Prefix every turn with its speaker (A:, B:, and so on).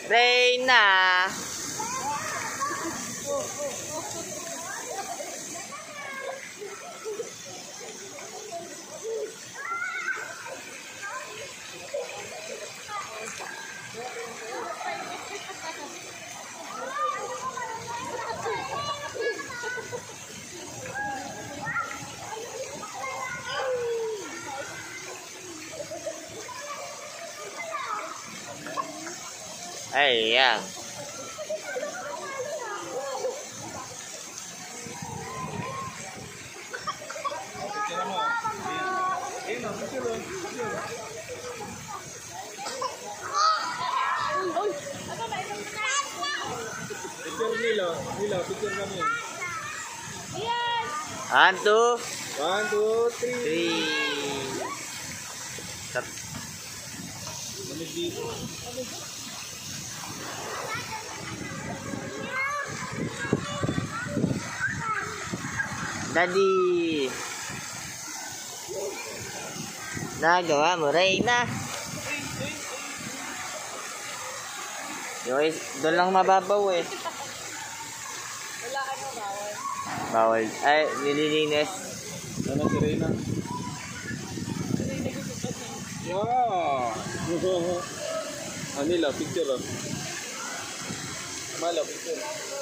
A: Reyna. Ayan.
B: Nila, picture kami.
A: 1, 2,
B: 1, 2, 3.
A: 3. Daddy. Nagawa mo, Reyna. Yoy, doon lang mababaw eh.
C: Wala bawal.
A: Bawal. Ay, nililinis.
B: Ano si Reyna? Wow! Nila, picture. Mala, picture.